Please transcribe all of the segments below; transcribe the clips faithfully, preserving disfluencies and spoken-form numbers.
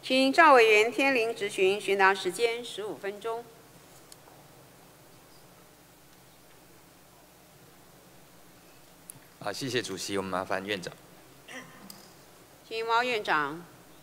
请赵委员天铃质询，询答时间十五分钟。 好，谢谢主席，我们麻烦院长。 请毛院长。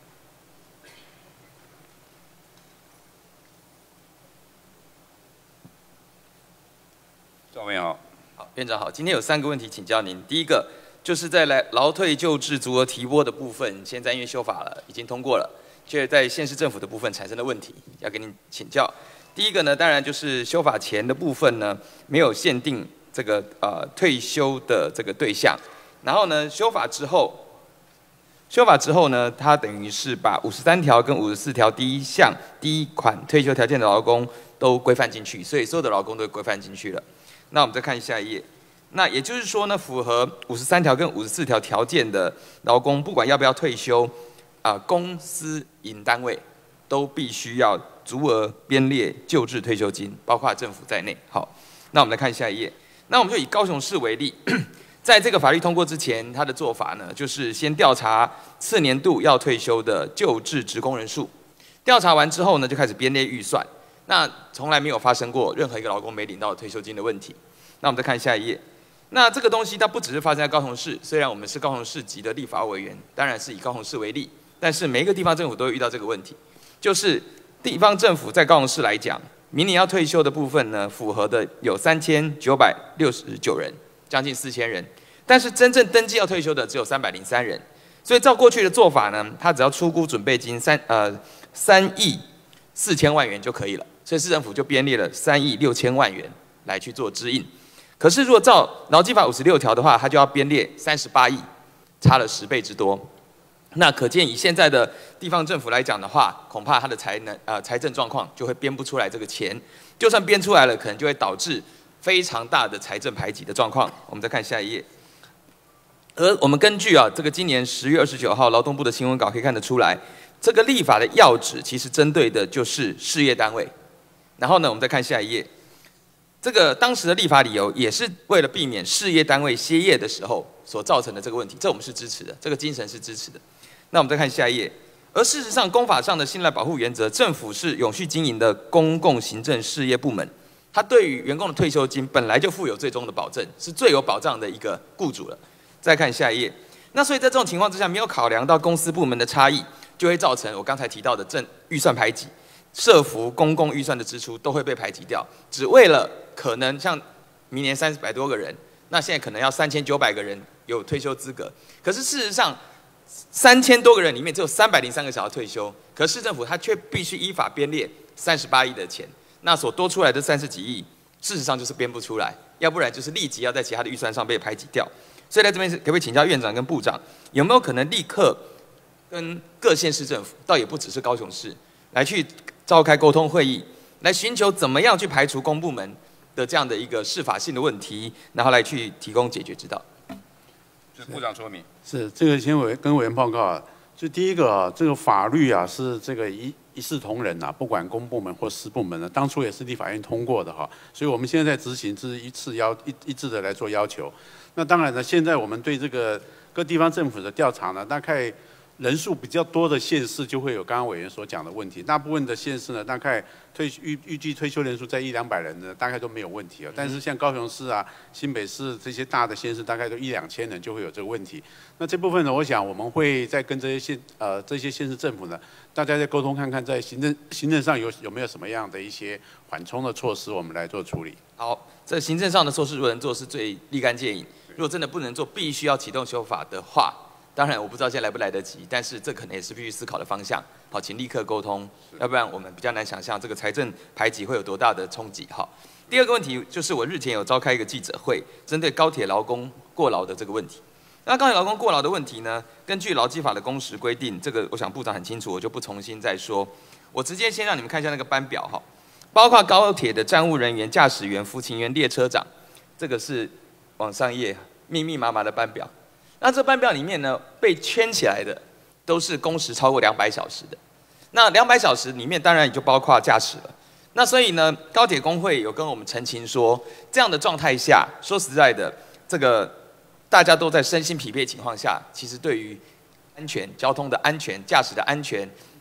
赵委员好。 好，院长好，今天有三个问题请教您。第一个就是在来劳退救治足额提拨的部分，现在因为修法了，已经通过了，却在县市政府的部分产生了问题，要跟您请教。第一个呢，当然就是修法前的部分呢，没有限定这个呃退休的这个对象，然后呢，修法之后，修法之后呢，它等于是把五十三条跟五十四条第一项第一款退休条件的劳工都规范进去，所以所有的劳工都规范进去了。那我们再看下一页。那也就是说呢，符合五十三条跟五十四条条件的劳工，不管要不要退休，啊、呃，公私营单位都必须要足额编列旧制退休金，包括政府在内。好，那我们来看下一页。那我们就以高雄市为例，在这个法律通过之前，他的做法呢，就是先调查次年度要退休的旧制职工人数，调查完之后呢，就开始编列预算。那从来没有发生过任何一个劳工没领到退休金的问题。那我们再看下一页。那这个东西它不只是发生在高雄市，虽然我们是高雄市级的立法委员，当然是以高雄市为例，但是每一个地方政府都会遇到这个问题，就是地方政府在高雄市来讲，明年要退休的部分呢，符合的有三千九百六十九人，将近四千人，但是真正登记要退休的只有三百零三人，所以照过去的做法呢，他只要出估准备金三呃三亿四千万元就可以了，所以市政府就编列了三亿六千万元来去做支应。可是，如果照劳基法五十六条的话，它就要编列三十八亿，差了十倍之多。那可见以现在的地方政府来讲的话，恐怕它的财能呃财政状况就会编不出来这个钱，就算编出来了，可能就会导致非常大的财政排挤的状况。我们再看下一页。而我们根据啊这个今年十月二十九号劳动部的新闻稿可以看得出来，这个立法的要旨其实针对的就是事业单位。然后呢，我们再看下一页。这个当时的立法理由也是为了避免事业单位歇业的时候所造成的这个问题，这我们是支持的，这个精神是支持的。那我们再看下一页。而事实上，公法上的信赖保护原则，政府是永续经营的公共行政事业部门，它对于员工的退休金本来就负有最终的保证，是最有保障的一个雇主了。再看下一页。那所以在这种情况之下，没有考量到公司部门的差异，就会造成我刚才提到的政预算排挤。社福公共预算的支出都会被排挤掉，只为了可能像明年三百多个人，那现在可能要三千九百个人有退休资格。可是事实上，三千多个人里面只有三百零三个想要退休，可是市政府它却必须依法编列三十八亿的钱，那所多出来的三十几亿，事实上就是编不出来，要不然就是立即要在其他的预算上被排挤掉。所以在这边可不可以请教院长跟部长，有没有可能立刻跟各县市政府，倒也不只是高雄市，来去召开沟通会议，来寻求怎么样去排除公部门的这样的一个适法性的问题，然后来去提供解决之道。 是部长说明。 是这个先委跟委员报告啊，就第一个啊，这个法律啊是这个一一视同仁啊，不管公部门或私部门呢，当初也是立法院通过的哈，所以我们现在在执行是一次要一一致的来做要求。那当然呢，现在我们对这个各地方政府的调查呢，大概人数比较多的县市就会有刚刚委员所讲的问题，大部分的县市呢，大概退预预计退休人数在一两百人呢，大概都没有问题啊。但是像高雄市啊、新北市这些大的县市，大概都一两千人就会有这个问题。那这部分呢，我想我们会再跟这些县呃这些县市政府呢，大家再沟通看看，在行政行政上有有没有什么样的一些缓冲的措施，我们来做处理。 好，这行政上的措施如果能做是最立竿见影，如果真的不能做，必须要启动修法的话。当然，我不知道现在来不来得及，但是这可能也是必须思考的方向。好，请立刻沟通，要不然我们比较难想象这个财政排挤会有多大的冲击。好，第二个问题就是我日前有召开一个记者会，针对高铁劳工过劳的这个问题。那高铁劳工过劳的问题呢，根据劳基法的工时规定，这个我想部长很清楚，我就不重新再说。我直接先让你们看一下那个班表哈，包括高铁的站务人员、驾驶员、服勤员、列车长，这个是往上页密密麻麻的班表。那这班表里面呢，被圈起来的都是工时超过两百小时的。那两百小时里面当然也就包括驾驶了。那所以呢，高铁工会有跟我们澄清说，这样的状态下，说实在的，这个大家都在身心疲惫情况下，其实对于安全、交通的安全、驾驶的安全、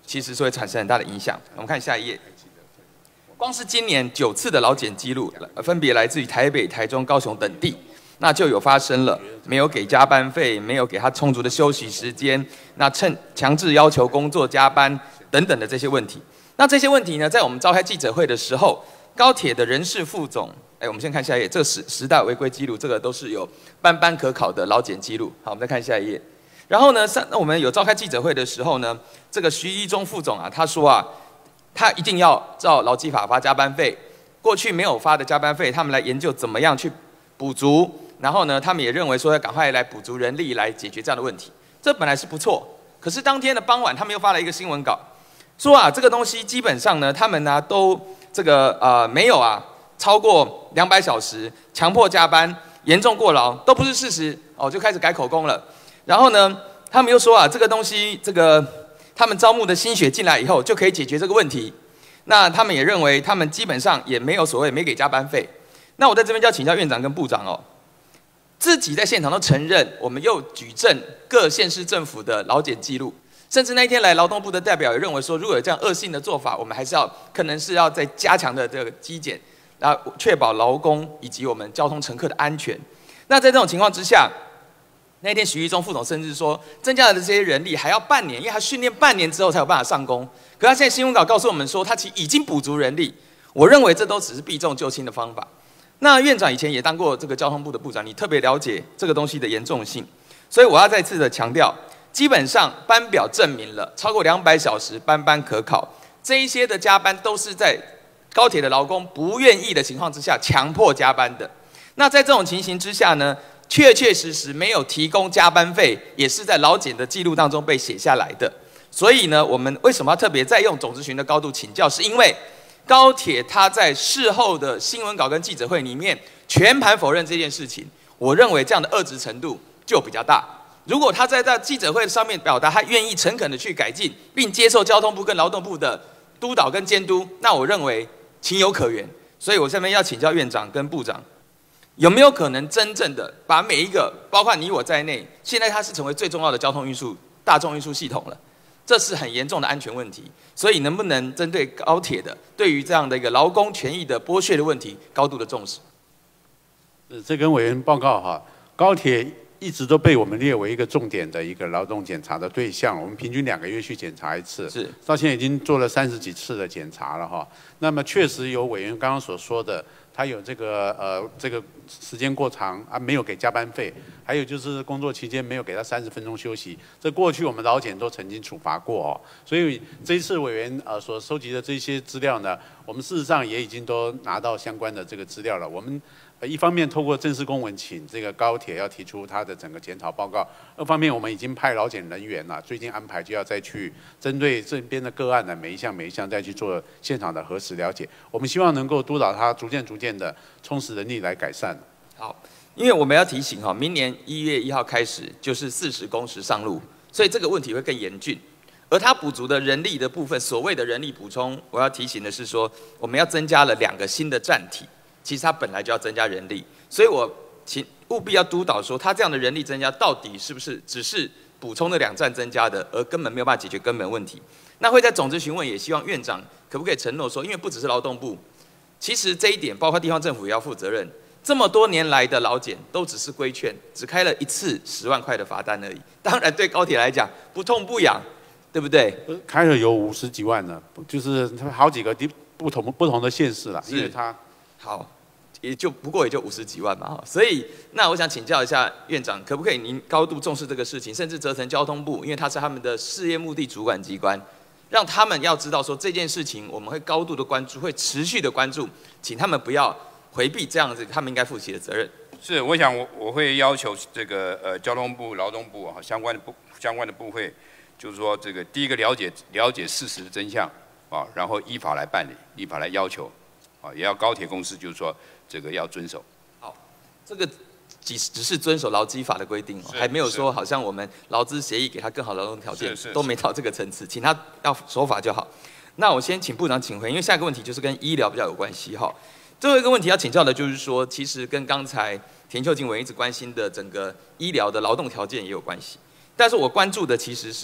其实是会产生很大的影响。我们看下一页。光是今年九次的劳检记录，分别来自于台北、台中、高雄等地，那就有发生了没有给加班费，没有给他充足的休息时间，那趁强制要求工作加班等等的这些问题。那这些问题呢，在我们召开记者会的时候，高铁的人事副总，哎，我们先看下一页，这十十大违规记录，这个都是有班班可考的劳检记录。好，我们再看下一页。然后呢，上那我们有召开记者会的时候呢，这个徐一中副总啊，他说啊。他一定要照劳基法发加班费，过去没有发的加班费，他们来研究怎么样去补足。然后呢，他们也认为说要赶快来补足人力来解决这样的问题。这本来是不错，可是当天的傍晚，他们又发了一个新闻稿，说啊，这个东西基本上呢，他们呢都这个呃没有啊超过两百小时，强迫加班，严重过劳，都不是事实哦，就开始改口供了。然后呢，他们又说啊，这个东西这个。他们招募的新血进来以后，就可以解决这个问题。那他们也认为，他们基本上也没有所谓没给加班费。那我在这边就要请教院长跟部长哦，自己在现场都承认，我们又举证各县市政府的劳检记录，甚至那一天来劳动部的代表也认为说，如果有这样恶性的做法，我们还是要可能是要再加强的这个稽检，然后确保劳工以及我们交通乘客的安全。那在这种情况之下，那天徐一中副总甚至说，增加了这些人力还要半年，因为他训练半年之后才有办法上工。可他现在新闻稿告诉我们说，他其实已经补足人力。我认为这都只是避重就轻的方法。那院长以前也当过这个交通部的部长，你特别了解这个东西的严重性，所以我要再次的强调，基本上班表证明了超过两百小时班班可考，这一些的加班都是在高铁的劳工不愿意的情况之下强迫加班的。那在这种情形之下呢？确确实实没有提供加班费，也是在劳检的记录当中被写下来的。所以呢，我们为什么要特别再用总咨询的高度请教？是因为高铁他在事后的新闻稿跟记者会里面全盘否认这件事情。我认为这样的恶质程度就比较大。如果他在在记者会上面表达他愿意诚恳的去改进，并接受交通部跟劳动部的督导跟监督，那我认为情有可原。所以我下面要请教院长跟部长。有没有可能真正的把每一个，包括你我在内，现在它是成为最重要的交通运输、大众运输系统了？这是很严重的安全问题。所以能不能针对高铁的，对于这样的一个劳工权益的剥削的问题，高度的重视？ 呃，这跟委员报告哈，高铁一直都被我们列为一个重点的一个劳动检查的对象，我们平均两个月去检查一次， 是到现在已经做了三十几次的检查了哈。那么确实有委员刚刚所说的。他有这个呃这个时间过长啊，没有给加班费，还有就是工作期间没有给他三十分钟休息，这过去我们劳检都曾经处罚过哦。所以这一次委员呃所收集的这些资料呢，我们事实上也已经都拿到相关的这个资料了。我们呃一方面透过正式公文请这个高铁要提出他的整个检讨报告，二方面我们已经派劳检人员了，最近安排就要再去针对这边的个案呢每一项每一项再去做现场的核实了解。我们希望能够督导他逐渐逐渐的充实人力来改善。 好，因为我们要提醒哈，明年一月一号开始就是四十工时上路，所以这个问题会更严峻。而它补足的人力的部分，所谓的人力补充，我要提醒的是说，我们要增加了两个新的站体。其实它本来就要增加人力，所以我请务必要督导说，它这样的人力增加到底是不是只是补充那两站增加的，而根本没有办法解决根本问题。那会在总咨询问，也希望院长可不可以承诺说，因为不只是劳动部，其实这一点包括地方政府也要负责任。这么多年来的劳检都只是规劝，只开了一次十万块的罚单而已。当然对高铁来讲不痛不痒，对不对？ 开了有五十几万呢，就是好几个地不同不同的县市了，因为它。 好，也就不过也就五十几万嘛哈，所以那我想请教一下院长，可不可以您高度重视这个事情，甚至责成交通部，因为它是他们的事业目的主管机关，让他们要知道说这件事情我们会高度的关注，会持续的关注，请他们不要回避这样子他们应该负起的责任。 是，我想我我会要求这个呃交通部、劳动部啊相关的部相关的部会，就是说这个第一个了解了解事实的真相啊，然后依法来办理，依法来要求。啊，也要高铁公司就是说这个要遵守。 好，这个只只是遵守劳基法的规定哦，还没有说好像我们劳资协议给他更好的劳动条件，都没到这个层次，请他要守法就好。那我先请部长请回，因为下一个问题就是跟医疗比较有关系哈。最后一个问题要请教的就是说，其实跟刚才田秀静委员一直关心的整个医疗的劳动条件也有关系，但是我关注的其实是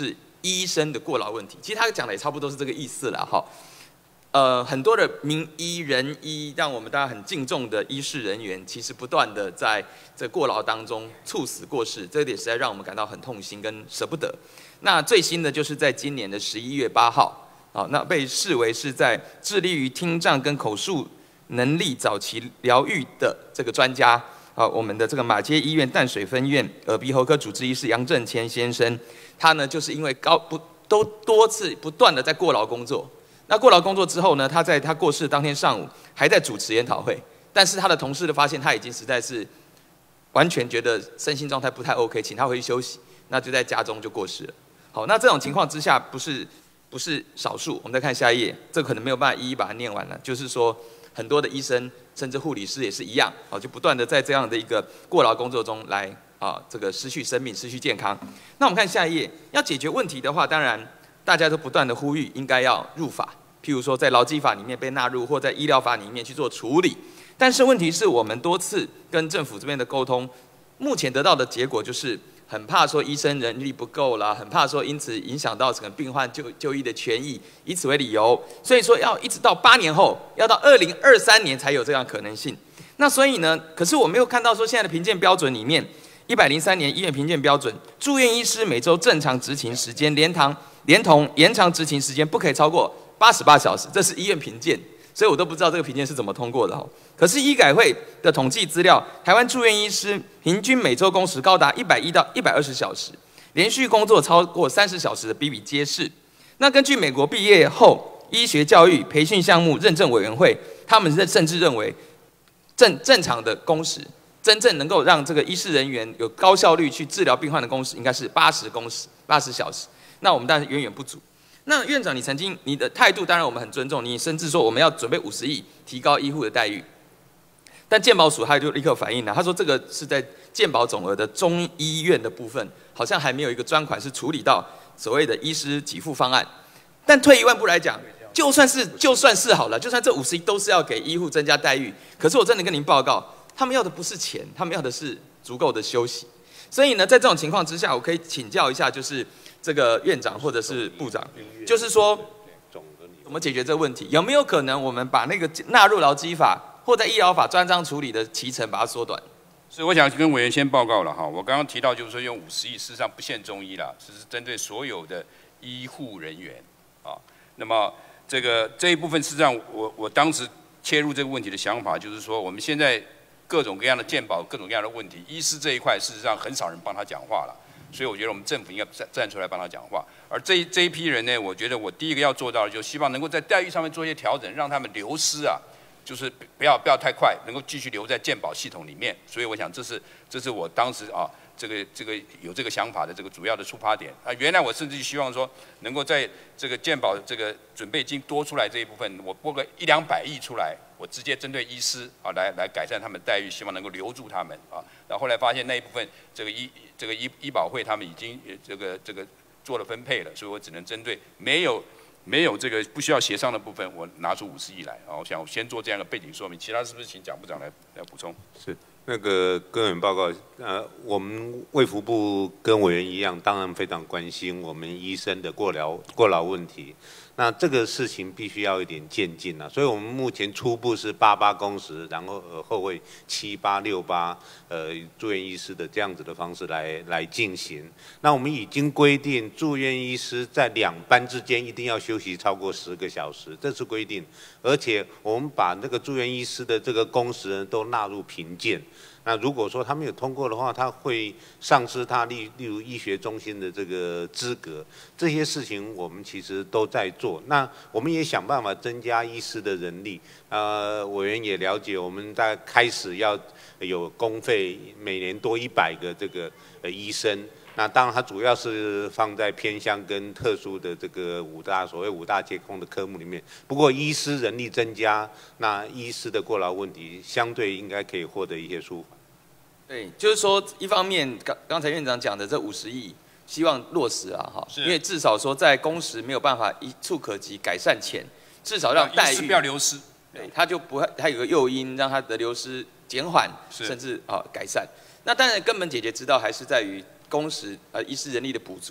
医生的过劳问题。其实他讲的也差不多是这个意思了哈。呃，很多的名医、仁医，让我们大家很敬重的医事人员，其实不断的在这过劳当中猝死过世，这一点实在让我们感到很痛心跟舍不得。那最新的就是在今年的十一月八号，啊，那被视为是在致力于听障跟口述能力早期疗愈的这个专家，啊，我们的这个马偕医院淡水分院耳鼻喉科主治医师杨正谦先生，他呢就是因为高不都多次不断的在过劳工作。那过劳工作之后呢，他在他过世的当天上午还在主持研讨会，但是他的同事都发现他已经实在是完全觉得身心状态不太 OK， 请他回去休息，那就在家中就过世了。好，那这种情况之下不是不是少数，我们再看下一页，这可能没有办法一一把它念完了，就是说很多的医生甚至护理师也是一样，好，就不断的在这样的一个过劳工作中来啊这个失去生命、失去健康。那我们看下一页，要解决问题的话，当然。大家都不断的呼吁，应该要入法，譬如说在劳基法里面被纳入，或在医疗法里面去做处理。但是问题是我们多次跟政府这边的沟通，目前得到的结果就是很怕说医生人力不够啦，很怕说因此影响到整个病患就就医的权益，以此为理由，所以说要一直到八年后，要到二零二三年才有这样可能性。那所以呢，可是我没有看到说现在的评鉴标准里面，一百零三年医院评鉴标准，住院医师每周正常执勤时间连堂。连同延长执勤时间不可以超过八十八小时，这是医院评鉴，所以我都不知道这个评鉴是怎么通过的哈。可是医改会的统计资料，台湾住院医师平均每周工时高达一百一到一百二十小时，连续工作超过三十小时的比比皆是。那根据美国毕业后医学教育培训项目认证委员会，他们甚至认为正正常的工时，真正能够让这个医师人员有高效率去治疗病患的工时，应该是八十工时、八十小时。那我们当然远远不足。那院长，你曾经你的态度当然我们很尊重，你甚至说我们要准备五十亿提高医护的待遇。但健保署他就立刻反应了，他说这个是在健保总额的中医院的部分，好像还没有一个专款是处理到所谓的医师给付方案。但退一万步来讲，就算是就算是好了，就算这五十亿都是要给医护增加待遇，可是我真的跟您报告，他们要的不是钱，他们要的是足够的休息。所以呢，在这种情况之下，我可以请教一下，就是这个院长或者是部长，就是说怎么解决这个问题？有没有可能我们把那个纳入劳基法或在医疗法专章处理的期程把它缩短？ 所以我想跟委员先报告了哈，我刚刚提到就是说用五十亿，事实上不限中医啦，只是针对所有的医护人员啊。那么这个这一部分，事实上我我当时切入这个问题的想法就是说，我们现在各种各样的健保、各种各样的问题，医师这一块事实上很少人帮他讲话了，所以我觉得我们政府应该站站出来帮他讲话。而这这一批人呢，我觉得我第一个要做到的，就是希望能够在待遇上面做一些调整，让他们流失啊，就是不要不要太快，能够继续留在健保系统里面。所以我想这是这是我当时啊这个这个有这个想法的这个主要的出发点啊。原来我甚至希望说，能够在这个健保这个准备金多出来这一部分，我拨个一两百亿出来。我直接针对医师啊来来改善他们待遇，希望能够留住他们啊。然后后来发现那一部分这个医这个医医保会他们已经这个这个做了分配了，所以我只能针对没有没有这个不需要协商的部分，我拿出五十亿来啊。我想我先做这样的背景说明，其他是不是请蒋部长来来补充？ 是那个跟委员报告，呃，我们卫福部跟委员一样，当然非常关心我们医生的过劳过劳问题。那这个事情必须要一点渐进啊，所以我们目前初步是八八工时，然后呃后会七八六八，呃住院医师的这样子的方式来来进行。那我们已经规定住院医师在两班之间一定要休息超过十个小时，这是规定，而且我们把那个住院医师的这个工时呢都纳入评鉴。那如果说他没有通过的话，他会丧失他例例如医学中心的这个资格，这些事情我们其实都在做。那我们也想办法增加医师的人力。呃，委员也了解，我们在开始要有公费，每年多一百个这个呃医生。那当然，它主要是放在偏乡跟特殊的这个五大所谓五大皆空的科目里面。不过，医师人力增加，那医师的过劳问题相对应该可以获得一些舒缓。 对，就是说，一方面刚刚才院长讲的这五十亿，希望落实啊，哈，因为至少说在工时没有办法一触可及改善前，至少让待遇不要流失， 对，他就不会，他有个诱因让他的流失减缓，甚至啊改善。那当然根本解决之道还是在于工时呃医师人力的补足，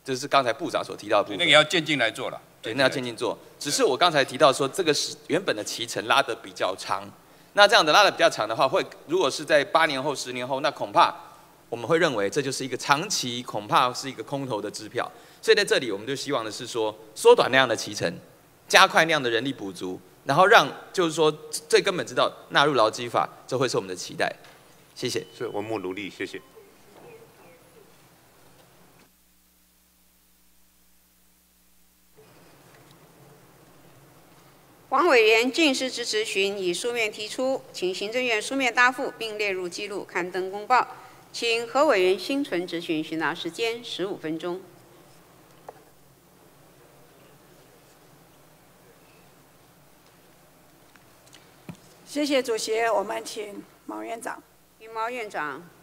这是刚才部长所提到的部分。 那个要渐进来做了。 对，那要渐进做。只是我刚才提到说，这个是原本的期程拉得比较长，那这样的拉得比较长的话，会如果是在八年后、十年后，那恐怕我们会认为这就是一个长期，恐怕是一个空头的支票。所以在这里，我们就希望的是说，缩短那样的期程，加快那样的人力补足，然后让就是说最根本知道纳入劳基法，这会是我们的期待。谢谢。 是文牧努力，谢谢。 黄委员尽是支持询以书面提出，请行政院书面答复，并列入记录刊登公报。请何委员心存质询，询答时间十五分钟。 谢谢主席，我们请毛院长。 请毛院长。